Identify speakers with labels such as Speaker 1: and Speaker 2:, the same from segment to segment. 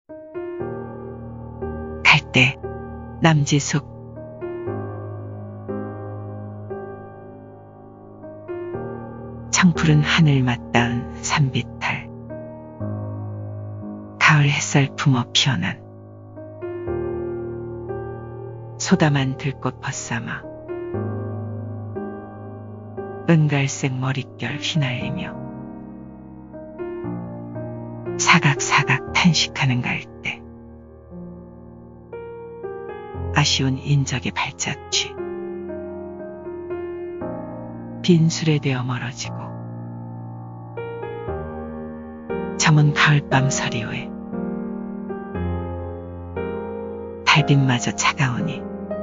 Speaker 1: 갈대, 남지숙. 청푸른 하늘 맞닿은 산비탈. 가을 햇살 품어 피어난 소담한 들꽃 벗삼아 은갈색 머릿결 휘날리며 사각사각 탄식하는 갈대. 아쉬운 인적의 발자취. 빈술에 되어 멀어지고 저문 가을밤 서리오에 달빛마저 차가우니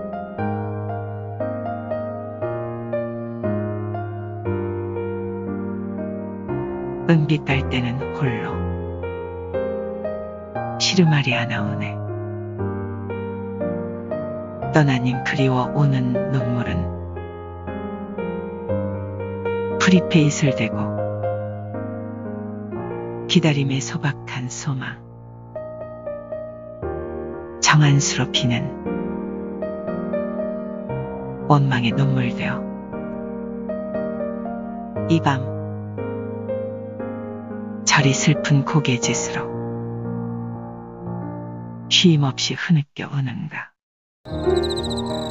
Speaker 1: 은빛 갈대는 홀로 시르마리 아나오네. 떠나님 그리워 오는 눈물은 프리페이스를 대고 기다림에 소박한 소망. 정한수로 피는 원망의 눈물 되어 이 밤 저리 슬픈 고개짓으로 쉼없이 흐느껴 오는가.